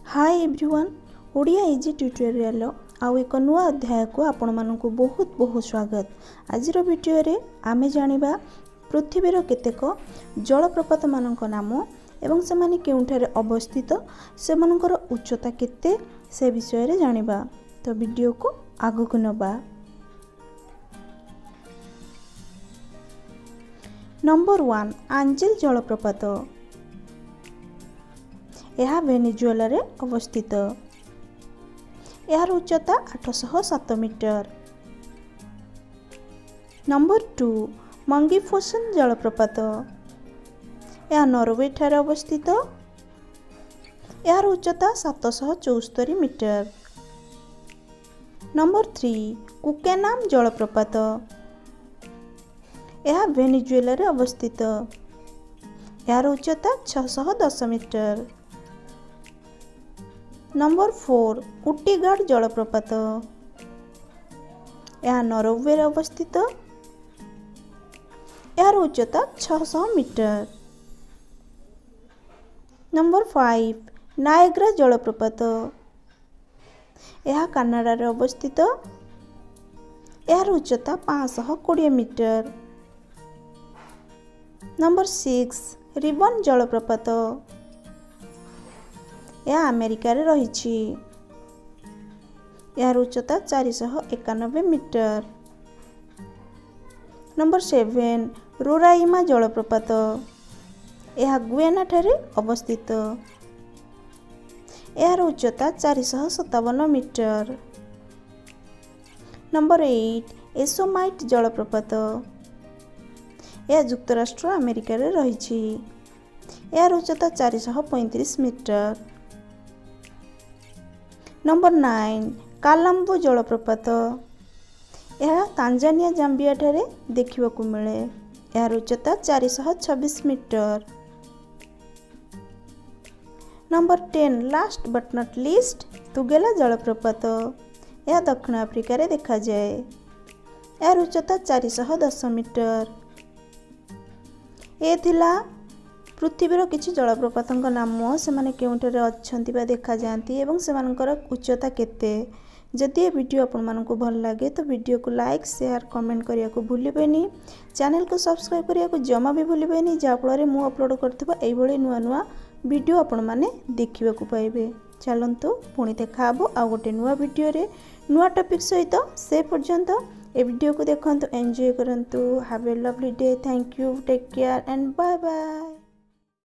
हाय everyone Odia easy tutorial आउ एक नुआ अध्याय को आपण मानक बहुत बहुत स्वागत। आज वीडियो रे आमे जानिबा पृथ्वीर केतेक जलप्रपात मानक नाम एवं से माने केउठारे अवस्थित से मानकर उच्चता केते से विषय रे जानिबा। तो वीडियो को आगु को नबा। नंबर 1 आंजेल जलप्रपात। यह वेनेजुएला रे अवस्थित। यार उच्चता 807 मीटर। नंबर 2 मंगीफोसन जलप्रपात। यह नॉर्वे ठारे अवस्थित। यार उच्चता 774 मीटर। नंबर 3 कुकेनाम जलप्रपात। यह वेनेजुएला रे अवस्थित। यार उच्चता 610 मीटर। नंबर 4 उटीगाड जलप्रपात। यह नॉर्वे रे अवस्थित। यार उच्चता 600 मीटर। नंबर 5 नायग्रा जलप्रपात। यह कनाडा रे अवस्थित। यार उच्चता 520 मीटर। नंबर 6 रिबन जलप्रपात। यह अमेरिका रे रहिछि। यार उच्चता 491 मीटर। नंबर 7 रोराइमा जलप्रपात। यह गुयाना ठारे अवस्थित। यार उच्चता 457 मीटर। नंबर 8 एसोमाइट जलप्रपात। यह युक्तराष्ट्र अमेरिका रे रहिछि। यार उच्चता 435 मीटर। नंबर 9 कालाम्बो जलप्रपात। यह तांजानिया जाम्बिया ठारे देखिबा को मिले। यार उच्चता 426 metre. Number 10 last but not least Tugela जलप्रपात। यह दक्षिण अफ्रिका रे देखा जाए। यार उच्चता 410 मीटर। ए थिला पृथ्वीर किछि जलप्रपात नाम से माने केउठारे अछंती बा देखा जाती एवं से मानकर उच्चता केते। जदि ये वीडियो आपण मानकु भल लागे तो वीडियो को लाइक शेयर कमेंट करिया को भूलिबेनी। चैनल को सब्सक्राइब करिया को जमा भी भूलिबेनी जा फल मु अपलोड करथिबा एई भली नुआ नुआ वीडियो आपण माने देखिबा को पाइबे। चलंतु पुणी देखाबो आ गोटे नुआ वीडियो रे नुआ टॉपिक सहित। से पर्यंत ए वीडियो को देखंतु एंजॉय करंतु। Have a lovely day. Thank you. Take care and bye bye.